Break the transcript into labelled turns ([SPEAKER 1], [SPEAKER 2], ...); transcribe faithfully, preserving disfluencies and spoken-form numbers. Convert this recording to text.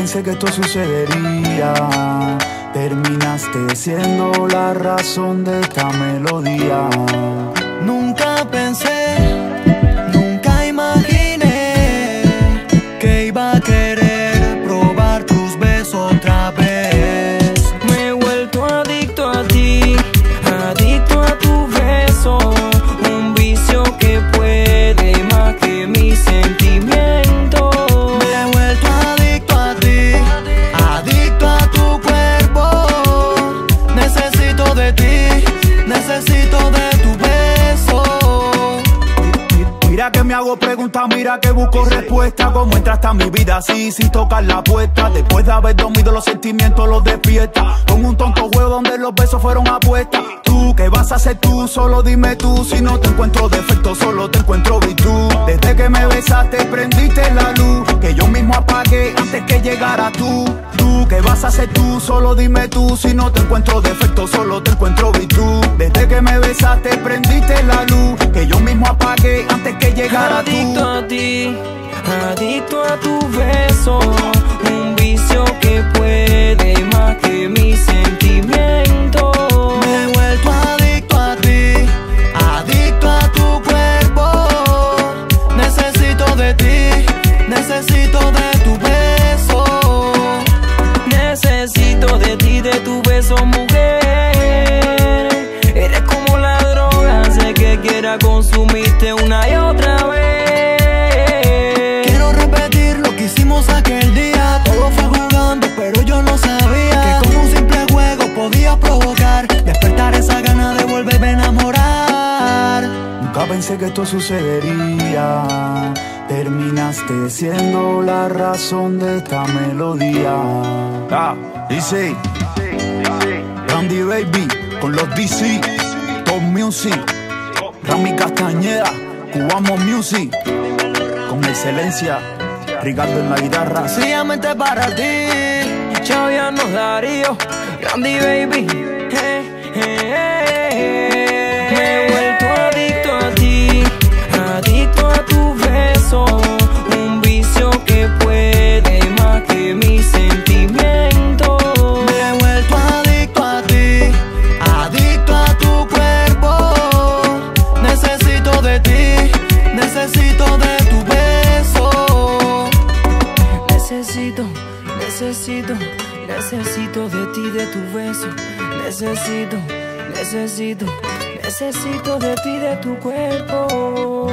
[SPEAKER 1] pensé que esto sucedería. Terminaste siendo la razón de esta melodía.
[SPEAKER 2] Nunca pensé, nunca imaginé que iba a querer probar tus besos otra vez.
[SPEAKER 3] Me he vuelto adicto a ti, adicto a tu beso. Un vicio que puede más que mi sentimiento.
[SPEAKER 2] Me he vuelto adicto a ti, adicto a tu cuerpo. Necesito de ti, necesito de tu beso.
[SPEAKER 1] Mira que me hago preguntas, mira que busco respuestas. ¿Cómo entraste a mi vida así sin tocar la puerta? Después de haber dormido los sentimientos los despierta. Con un tonto juego donde los besos fueron apuestas. Tú, ¿qué vas a hacer tú? Solo dime tú. Si no te encuentro defecto, solo te encuentro virtud. Desde que me besaste prendiste la luz que yo mismo apagué antes que llegara tú. Tú, ¿qué vas a hacer tú? Solo dime tú. Si no te encuentro defecto, solo te encuentro virtud. Desde que me besaste prendiste la luz que yo mismo apagué antes que llegara tú.
[SPEAKER 3] Adicto a ti, adicto a tu beso. Un vicio que puede más que mi sentimiento.
[SPEAKER 2] Me he vuelto adicto a ti, adicto a tu cuerpo. Necesito de ti, necesito de tu beso.
[SPEAKER 3] Necesito de ti, de tu beso, mujer. Eres como la droga, sé que quiera consumirte una y otra vez.
[SPEAKER 2] Quiero repetir lo que hicimos aquel día. Todo fue jugando, pero yo no sabía que con un simple juego podía provocar despertar esa gana de volverme a enamorar.
[SPEAKER 1] Nunca pensé que esto sucedería. Terminaste siendo la razón de esta melodía. Ah, D C Randy Baby con los D C Top Music, Rami Castañeda, Cubamo Music, con excelencia, Ricardo en la guitarra.
[SPEAKER 2] Sencillamente para ti,
[SPEAKER 3] Chaviano Darío, Randy Baby. Hey, hey, hey, hey. Me he vuelto adicto a ti, adicto a tu beso. Un vicio que puede más que mi sentimiento.
[SPEAKER 2] me he vuelto adicto a ti, adicto a tu cuerpo. Necesito de ti, necesito de tu beso.
[SPEAKER 3] Necesito, necesito, necesito de ti, de tu beso. Necesito, necesito, necesito de ti, de tu cuerpo.